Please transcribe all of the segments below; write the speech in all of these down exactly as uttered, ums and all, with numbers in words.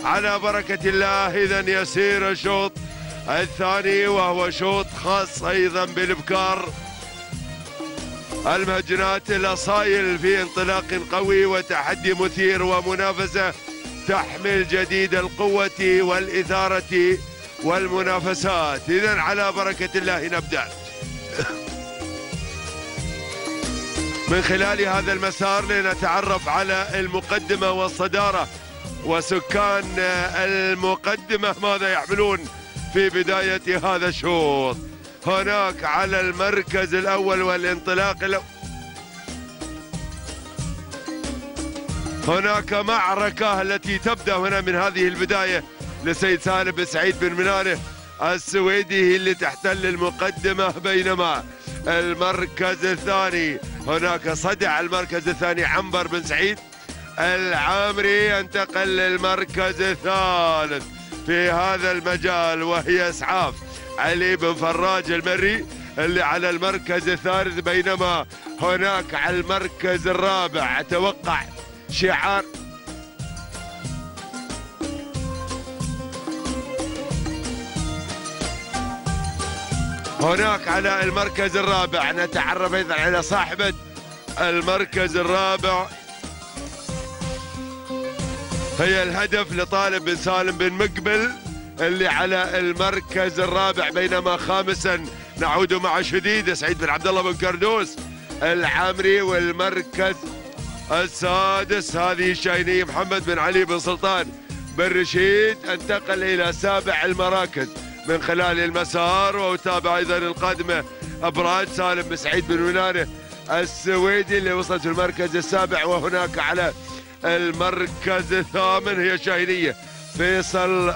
على بركة الله. إذا يسير الشوط الثاني وهو شوط خاص أيضا بالإبكار. المهجنات الأصايل في انطلاق قوي وتحدي مثير ومنافسة تحمل جديد القوة والإثارة والمنافسات. إذا على بركة الله نبدأ من خلال هذا المسار لنتعرف على المقدمة والصدارة وسكان المقدمة ماذا يحملون في بداية هذا الشوط. هناك على المركز الأول والانطلاق الأول هناك معركة التي تبدأ هنا من هذه البداية لسيد سالم بن سعيد بن منانه السويدي اللي تحتل المقدمة، بينما المركز الثاني هناك صدع المركز الثاني عنبر بن سعيد العامري انتقل للمركز الثالث في هذا المجال، وهي اسعاف علي بن فراج المري اللي على المركز الثالث، بينما هناك على المركز الرابع اتوقع شعار هناك على المركز الرابع نتعرف ايضا على صاحبة المركز الرابع هي الهدف لطالب بن سالم بن مقبل اللي على المركز الرابع، بينما خامسا نعود مع شديد سعيد بن عبد الله بن كردوس العامري، والمركز السادس هذه الشاهينية محمد بن علي بن سلطان بن رشيد انتقل الى سابع المراكز من خلال المسار. وتابع ايضا القادمه ابراج سالم بن سعيد بن منانه السويدي اللي وصلت في المركز السابع. وهناك على المركز الثامن هي شاهينيه فيصل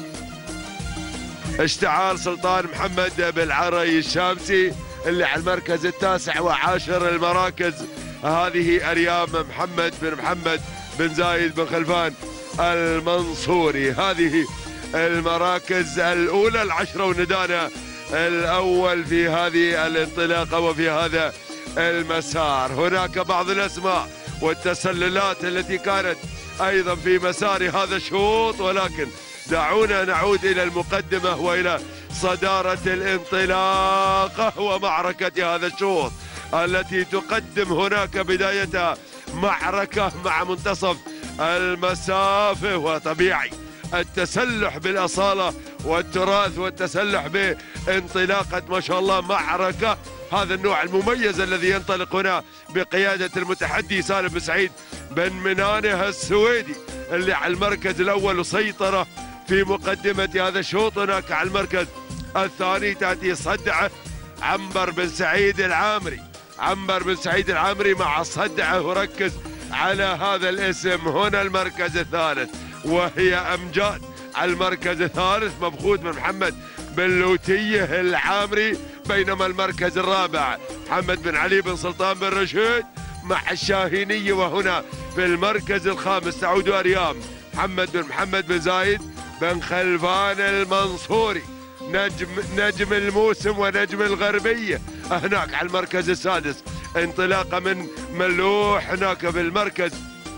اشتعال سلطان محمد بالعري الشامسي اللي على المركز التاسع وعاشر المراكز هذه اريام محمد بن محمد بن زايد بن خلفان المنصوري. هذه المراكز الاولى العشره وندانا الاول في هذه الانطلاقه وفي هذا المسار. هناك بعض الاسماء والتسللات التي كانت ايضا في مسار هذا الشوط، ولكن دعونا نعود الى المقدمه والى صداره الانطلاقه ومعركه هذا الشوط التي تقدم هناك بدايتها معركه مع منتصف المسافه. وطبيعي التسلح بالاصاله والتراث والتسلح بانطلاقه ما شاء الله معركه هذا النوع المميز الذي ينطلق هنا بقياده المتحدي سالم بن سعيد بن منانه السويدي اللي على المركز الاول وسيطره في مقدمه هذا الشوط. هناك على المركز الثاني تاتي صدعه عنبر بن سعيد العامري، عنبر بن سعيد العامري مع صدعه، وركز على هذا الاسم. هنا المركز الثالث وهي امجاد على المركز الثالث مبخوت من محمد بن لوتيه العامري، بينما المركز الرابع محمد بن علي بن سلطان بن رشيد مع الشاهينيه. وهنا في المركز الخامس تعود اريام محمد بن محمد بن زايد بن خلفان المنصوري نجم نجم الموسم ونجم الغربيه. هناك على المركز السادس انطلاقه من ملوح، هناك في المركز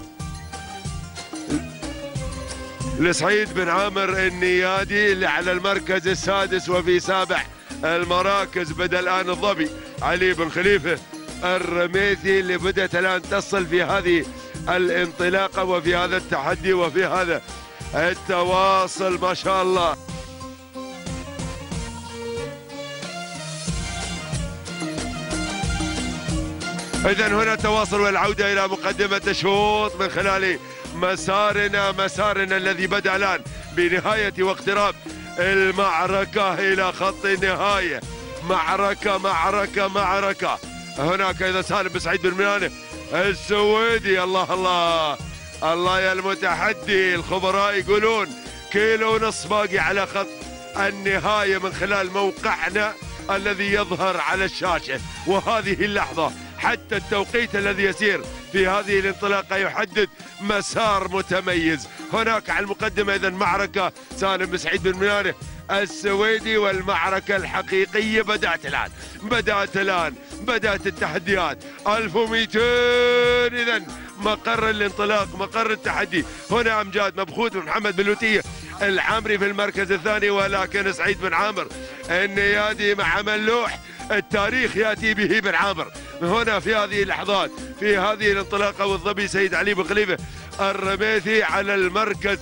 لسعيد بن عامر النيادي اللي على المركز السادس. وفي سابع المراكز بدا الان الظبي علي بن خليفه الرميثي اللي بدات الان تصل في هذه الانطلاقه وفي هذا التحدي وفي هذا التواصل ما شاء الله. إذن هنا تواصل والعودة إلى مقدمة الشوط من خلال مسارنا مسارنا الذي بدأ الآن بنهاية واقتراب المعركة إلى خط النهاية. معركة معركة معركة. هناك إذا سالم بن سعيد بن منانه السويدي، الله الله الله يا المتحدي. الخبراء يقولون كيلو ونص باقي على خط النهاية من خلال موقعنا الذي يظهر على الشاشة، وهذه اللحظة حتى التوقيت الذي يسير في هذه الانطلاقة يحدد مسار متميز. هناك على المقدمة إذن معركة سالم بن سعيد بن منانه السويدي، والمعركة الحقيقية بدأت الآن بدأت الآن بدأت التحديات. ألف ومئتين إذا مقر الانطلاق، مقر التحدي. هنا أمجاد مبخوت من محمد بلوتية العامري في المركز الثاني، ولكن سعيد بن عامر النيادي مع ملوح. التاريخ ياتي به بن عامر هنا في هذه اللحظات، في هذه الانطلاقه. والظبي سيد علي بن خليفه الرميثي على المركز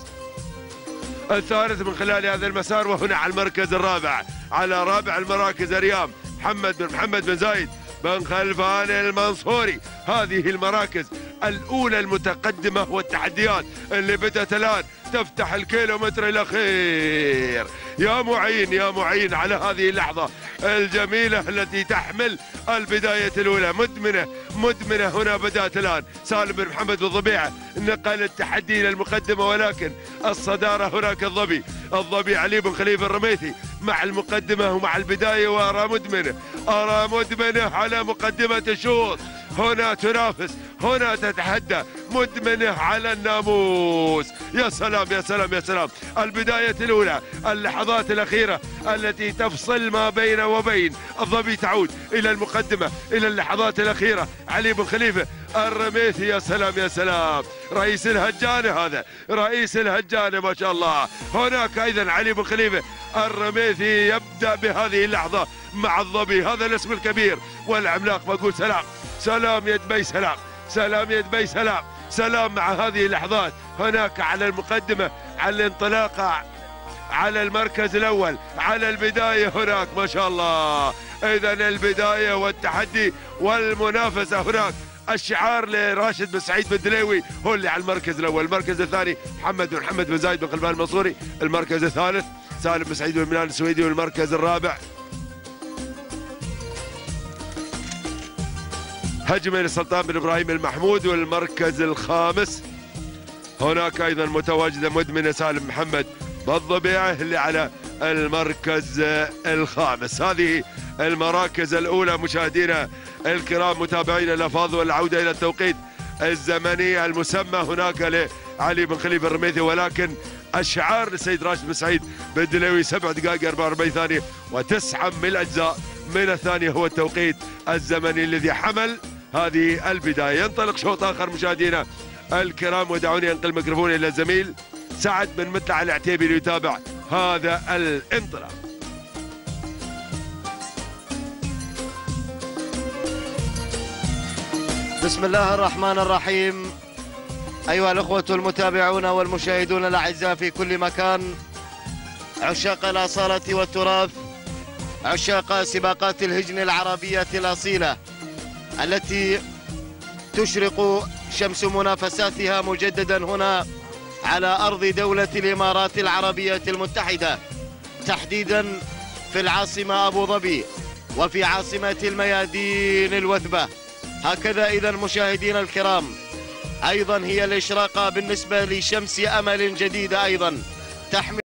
الثالث من خلال هذا المسار، وهنا على المركز الرابع. على رابع المراكز اريام محمد بن محمد بن زايد بن خلفان المنصوري. هذه المراكز الاولى المتقدمه والتحديات اللي بدات الان تفتح الكيلومتر الاخير. يا معين يا معين على هذه اللحظه الجميله التي تحمل البدايه الاولى. مدمنه مدمنه هنا بدات الان. سالم بن محمد بالضبيعه نقل التحدي الى المقدمه، ولكن الصداره هناك الظبي الظبي علي بن خليفه الرميثي مع المقدمه ومع البدايه. وارى مدمنه ارى مدمنه على مقدمه الشوط. هنا تنافس، هنا تتحدى مدمنه على الناموس. يا سلام يا سلام يا سلام. البداية الأولى، اللحظات الأخيرة التي تفصل ما بين وبين. الظبي تعود إلى المقدمة، إلى اللحظات الأخيرة. علي بن خليفة الرميثي يا سلام يا سلام. رئيس الهجانة هذا رئيس الهجانة ما شاء الله. هناك أيضا علي بن خليفة الرميثي يبدأ بهذه اللحظة مع الظبي. هذا الاسم الكبير والعملاق. بقول سلام سلام يا دبي سلام سلام يا دبي سلام سلام مع هذه اللحظات. هناك على المقدمة، على الانطلاقة، على المركز الأول، على البداية هناك ما شاء الله. إذا البداية والتحدي والمنافسة هناك. الشعار لراشد بن سعيد بن دليوي هو اللي على المركز الأول. المركز الثاني محمد بن محمد بن زايد بن خلفان المنصوري. المركز الثالث سالم بن سعيد بن ميلان السويدي. والمركز الرابع هجمة لسلطان بن إبراهيم المحمود. والمركز الخامس هناك أيضا متواجدة مدمنة سالم محمد بالضبيعة اللي على المركز الخامس. هذه المراكز الأولى مشاهدينا الكرام متابعينا الأفاضل. والعودة إلى التوقيت الزمني المسمى هناك لعلي بن خليفة الرميثي، ولكن الشعار للسيد راشد بن سعيد بن دليوي سبع دقائق أربعة وأربعين ثانية وتسعة من الأجزاء من الثانية هو التوقيت الزمني الذي حمل هذه البداية. ينطلق شوط آخر مشاهدينا الكرام، ودعوني أنقل الميكروفون إلى الزميل سعد بن مطلع العتيبي ليتابع هذا الانطلاق. بسم الله الرحمن الرحيم. أيها الأخوة المتابعون والمشاهدون الأعزاء في كل مكان، عشاق الأصالة والتراث، عشاق سباقات الهجن العربية الأصيلة التي تشرق شمس منافساتها مجددا هنا على أرض دولة الإمارات العربية المتحدة، تحديدا في العاصمة أبو ظبي وفي عاصمة الميادين الوثبة. هكذا إذا مشاهدينا الكرام، أيضا هي الإشراقة بالنسبة لشمس أمل جديدة أيضا تحمل